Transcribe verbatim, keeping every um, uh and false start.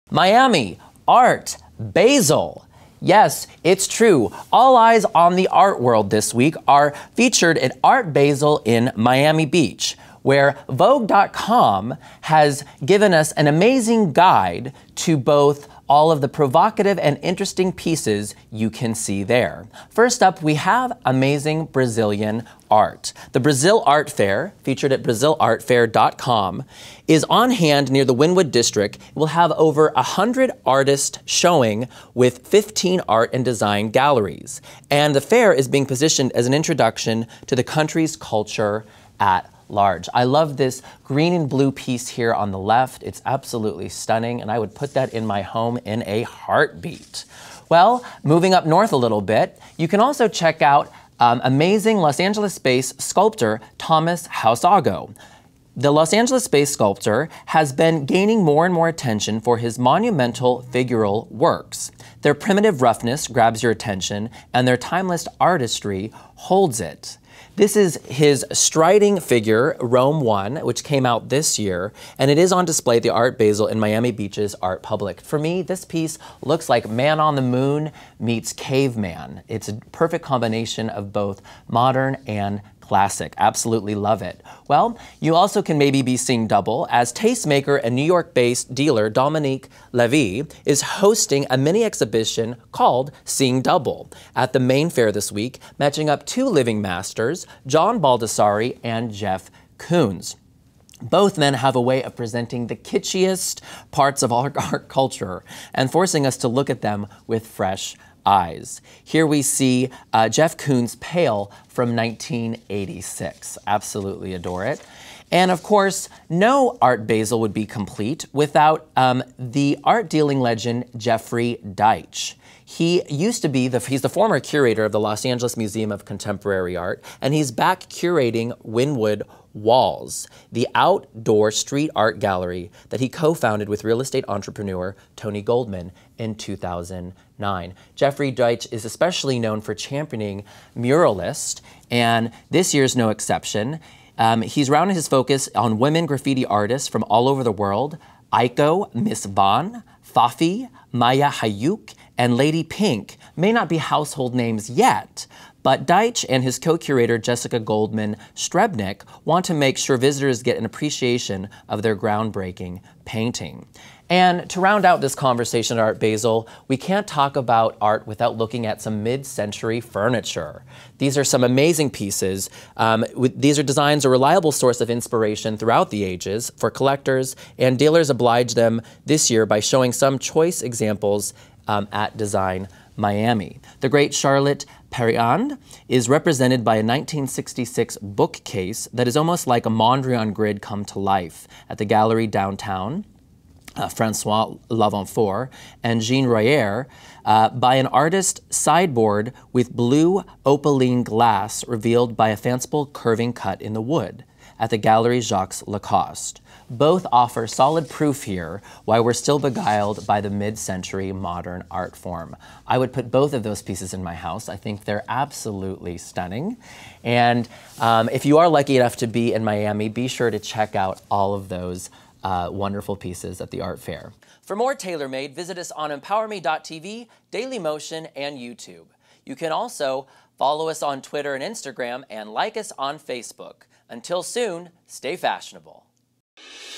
Miami, Art Basel. Yes, it's true. All eyes on the art world this week are featured at Art Basel in Miami Beach, where Vogue dot com has given us an amazing guide to both all of the provocative and interesting pieces you can see there. First up, we have amazing Brazilian art. The Brazil ArtFair, featured at Brazil Art Fair dot com, is on hand near the Wynwood district. It will have over one hundred artists showing with fifteen art and design galleries. And the fair is being positioned as an introduction to the country's culture at large. I love this green and blue piece here on the left. It's absolutely stunning, and I would put that in my home in a heartbeat. Well, moving up north a little bit, you can also check out um, amazing Los Angeles-based sculptor Thomas Hausago. The Los Angeles-based sculptor has been gaining more and more attention for his monumental figural works. Their primitive roughness grabs your attention, and their timeless artistry holds it. This is his striding figure, Rome one, which came out this year, and it is on display at the Art Basel in Miami Beach's Art Public. For me, this piece looks like Man on the Moon meets Caveman. It's a perfect combination of both modern and classic. Absolutely love it. Well, you also can maybe be seeing double, as tastemaker and New York-based dealer Dominique Levy is hosting a mini exhibition called Seeing Double at the main fair this week, matching up two living masters, John Baldessari and Jeff Koons. Both men have a way of presenting the kitschiest parts of our art culture and forcing us to look at them with fresh eyes. Here we see uh, Jeff Koons' Pale from nineteen eighty-six. Absolutely adore it. And of course, no Art Basel would be complete without um, the art dealing legend Jeffrey Deitch. He used to be, the, he's the former curator of the Los Angeles Museum of Contemporary Art, and he's back curating Wynwood Walls, the outdoor street art gallery that he co-founded with real estate entrepreneur Tony Goldman in two thousand nine. Jeffrey Deitch is especially known for championing muralists, and this year's no exception. Um, he's rounded his focus on women graffiti artists from all over the world: Aiko, Miss Van, Fafi, Maya Hayuk, and Lady Pink may not be household names yet, but Deitch and his co-curator Jessica Goldman Strebnick want to make sure visitors get an appreciation of their groundbreaking painting. And to round out this conversation at Art Basel, we can't talk about art without looking at some mid-century furniture. These are some amazing pieces. Um, with, these are designs a reliable source of inspiration throughout the ages for collectors, and dealers oblige them this year by showing some choice examples um, at Design Miami. The great Charlotte Perriand is represented by a nineteen sixty-six bookcase that is almost like a Mondrian grid come to life at the gallery downtown. Uh, Francois Lavenfort and Jean Royer, uh, by an artist sideboard with blue opaline glass revealed by a fanciful curving cut in the wood at the Gallery Jacques Lacoste. Both offer solid proof here why we're still beguiled by the mid-century modern art form. I would put both of those pieces in my house. I think they're absolutely stunning. And um, if you are lucky enough to be in Miami, be sure to check out all of those Uh, wonderful pieces at the art fair. For more TailorMade, visit us on empower me dot T V, Dailymotion, and YouTube. You can also follow us on Twitter and Instagram and like us on Facebook. Until soon, stay fashionable.